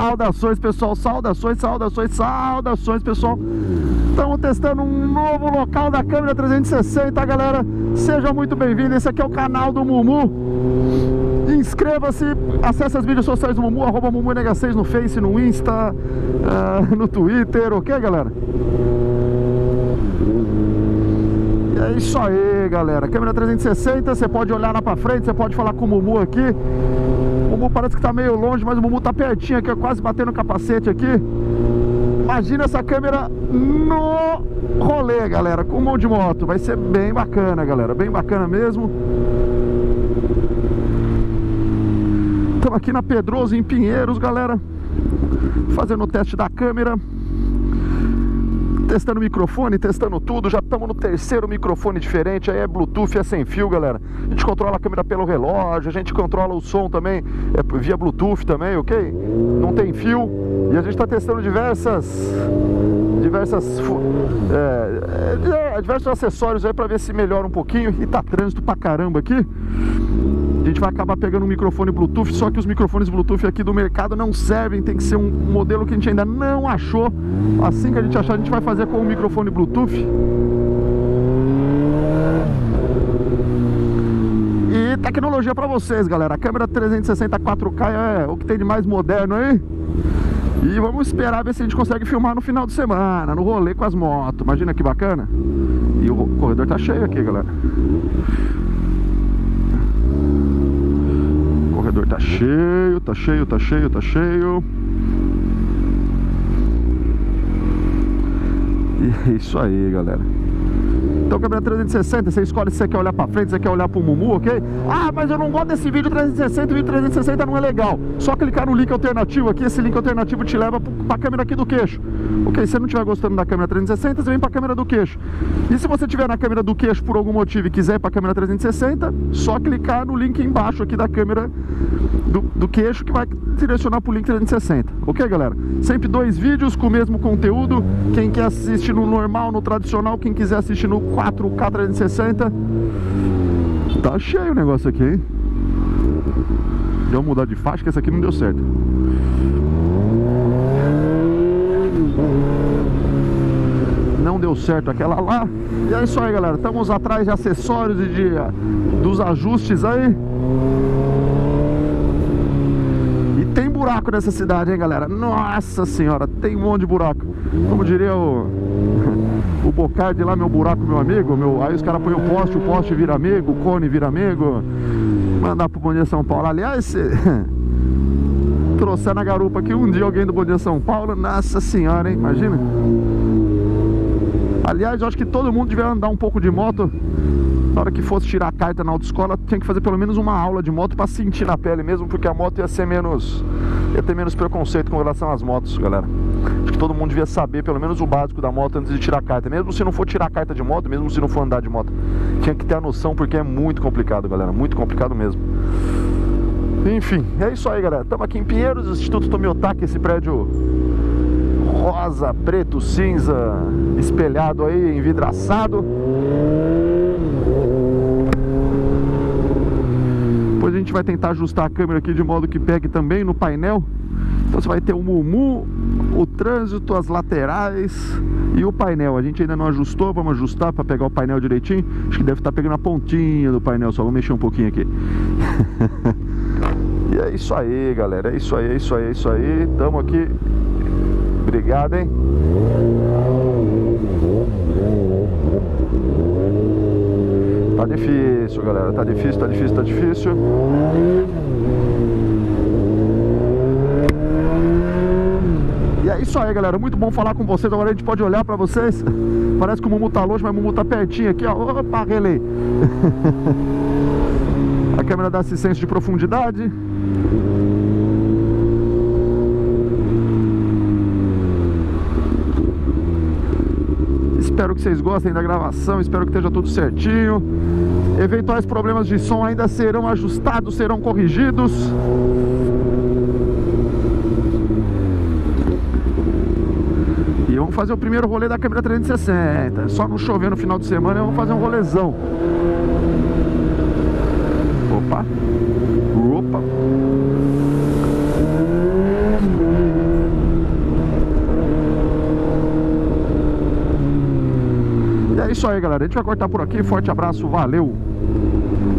Saudações, pessoal, saudações, pessoal. Estamos testando um novo local da câmera 360, galera. Seja muito bem-vindo, esse aqui é o canal do Mumu. Inscreva-se, acesse as mídias sociais do Mumu, @MumuNH6 no Face, no Insta, no Twitter, ok, galera? É isso aí, galera. Câmera 360, você pode olhar lá pra frente, você pode falar com o Mumu aqui. O Mumu parece que tá meio longe, mas o Mumu tá pertinho aqui, quase batendo o capacete aqui. Imagina essa câmera no rolê, galera, com mão de moto. Vai ser bem bacana, galera, bem bacana mesmo. Estamos aqui na Pedroso, em Pinheiros, galera, fazendo o teste da câmera. Testando o microfone, testando tudo. Já estamos no terceiro microfone diferente. Aí é Bluetooth, é sem fio, galera. A gente controla a câmera pelo relógio. A gente controla o som também via Bluetooth também, ok? Não tem fio. E a gente está testando diversos acessórios aí para ver se melhora um pouquinho. E tá trânsito pra caramba aqui. A gente vai acabar pegando um microfone Bluetooth, só que os microfones Bluetooth aqui do mercado não servem, tem que ser um modelo que a gente ainda não achou. Assim que a gente achar, a gente vai fazer com o microfone Bluetooth. E tecnologia pra vocês, galera. A câmera 360 4K é o que tem de mais moderno aí. E vamos esperar ver se a gente consegue filmar no final de semana, no rolê com as motos. Imagina que bacana. E o corredor tá cheio aqui, galera. O corredor tá cheio, tá cheio. E é isso aí, galera. Então, câmera 360, você escolhe se você quer olhar pra frente, se você quer olhar pro Mumu, ok? Ah, mas eu não gosto desse vídeo 360, o vídeo 360 não é legal. Só clicar no link alternativo aqui, esse link alternativo te leva pra câmera aqui do queixo. Ok, se você não estiver gostando da câmera 360, você vem pra câmera do queixo. E se você estiver na câmera do queixo por algum motivo e quiser ir pra câmera 360, só clicar no link embaixo aqui da câmera do queixo que vai direcionar pro link 360. Ok, galera? Sempre 2 vídeos com o mesmo conteúdo. Quem quer assistir no normal, no tradicional, quem quiser assistir no 4K 360. Tá cheio o negócio aqui, hein? Deu mudar de faixa, que essa aqui não deu certo. Não deu certo aquela lá. E é isso aí, galera. Estamos atrás de acessórios e dos ajustes aí. E tem buraco nessa cidade, hein, galera? Nossa senhora, tem um monte de buraco. Como diria o Bocardi lá, meu buraco, meu amigo. Aí os caras põem o poste vira amigo, o cone vira amigo. Mandar pro Bom Dia São Paulo. Aliás, se trouxer na garupa aqui um dia alguém do Bom Dia São Paulo, nossa senhora, hein? Imagina. Aliás, eu acho que todo mundo devia andar um pouco de moto. Na hora que fosse tirar a carta na autoescola, tinha que fazer pelo menos uma aula de moto pra sentir na pele mesmo, porque a moto ia ter menos preconceito com relação às motos, galera. Acho que todo mundo devia saber pelo menos o básico da moto antes de tirar a carta. Mesmo se não for tirar a carta de moto, mesmo se não for andar de moto, tinha que ter a noção, porque é muito complicado, galera. Muito complicado mesmo. Enfim, é isso aí, galera. Estamos aqui em Pinheiros, Instituto Tomiotaki, esse prédio rosa, preto, cinza, espelhado aí, envidraçado. Depois a gente vai tentar ajustar a câmera aqui de modo que pegue também no painel. Então você vai ter o Mumu, o trânsito, as laterais e o painel. A gente ainda não ajustou, vamos ajustar para pegar o painel direitinho. Acho que deve estar pegando a pontinha do painel, só vou mexer um pouquinho aqui. E é isso aí, galera, é isso aí. Tamo aqui. Obrigado, hein? Tá difícil, galera, tá difícil. E é isso aí, galera, muito bom falar com vocês. Agora a gente pode olhar pra vocês. Parece que o Mumu tá longe, mas o Mumu tá pertinho aqui, ó. Opa, relei. A câmera dá assistência de profundidade. Espero que vocês gostem da gravação, espero que esteja tudo certinho. Eventuais problemas de som ainda serão ajustados, serão corrigidos. E vamos fazer o primeiro rolê da câmera 360. Só não chover no final de semana, vamos fazer um rolezão. Opa. É isso aí, galera. A gente vai cortar por aqui. Forte abraço, valeu!